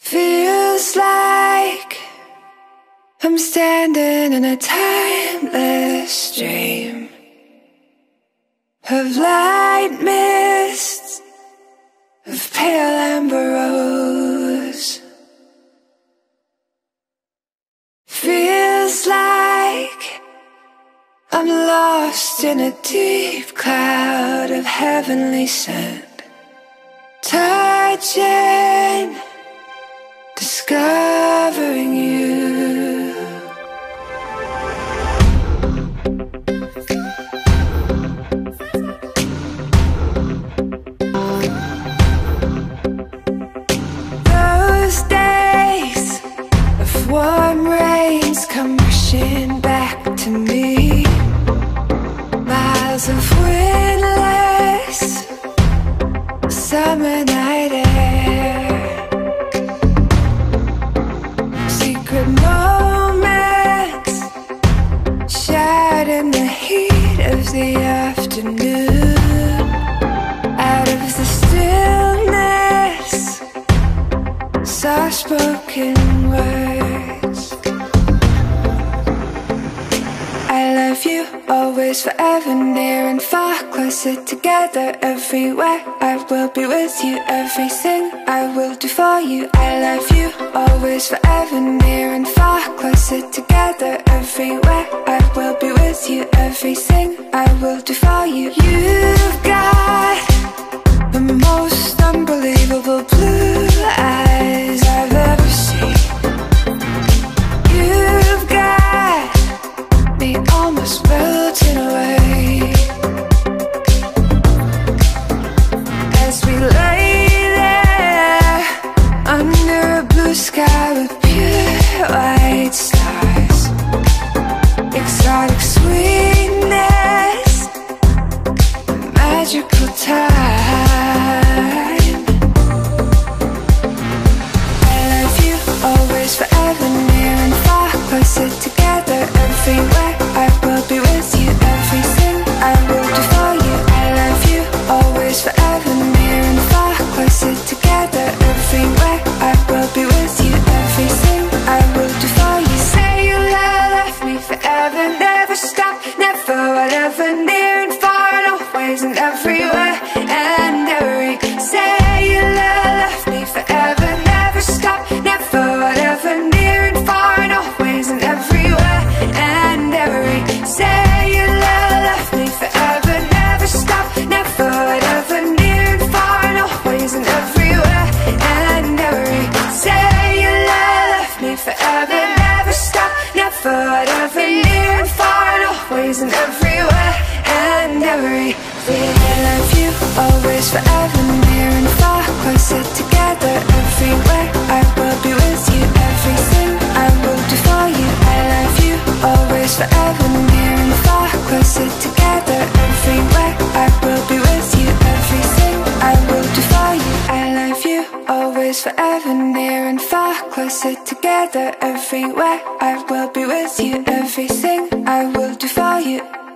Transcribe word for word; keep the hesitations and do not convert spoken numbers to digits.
Feels like I'm standing in a timeless dream of light mists, of pale amber rose. Feels like I'm lost in a deep cloud of heavenly scent, touching, discovering you. Those days of warm rains come rushing back to me. Miles of windless summer night air, secret moments shared in the heat of the afternoon. Out of the stillness, soft-spoken words. I love you, always, forever, near and far, closer together, everywhere. I will be with you, everything I will do for you. I love you, always, forever, near and far, closer together, everywhere. I will be with you, everything I will do for you. You've got the most unbelievable blue eyes I've ever seen. You've got me almost melting away as we lay there under a blue sky with pure white stars. Exotic sweetness, magical time. I love you, always, forever, near and far, closer together, everywhere. I will be with you, everything I will do for you. I love you, always, forever, near and far, closer together, everywhere. I will be with you, everything I will do for you. Say you'll love me forever, never stop, never, whatever, near and far, and always and everywhere and every. Say you'll love me forever, never stop, never, whatever, near and far, and always and everywhere and every. Say you'll love me forever, never stop, never, whatever, near and far, and always and everywhere and every. Say you'll love me forever, never stop, never, whatever, near and far, and always and everywhere and every. I love you, always, forever, near and far, closer together, everywhere. I will be with you, everything I will do for you. I love you, always, forever, near and far, closer together, everywhere. I will be with you, everything I will do for you. I love you, always, forever, near and far, closer together, everywhere. I will be with you, everything I will do for you.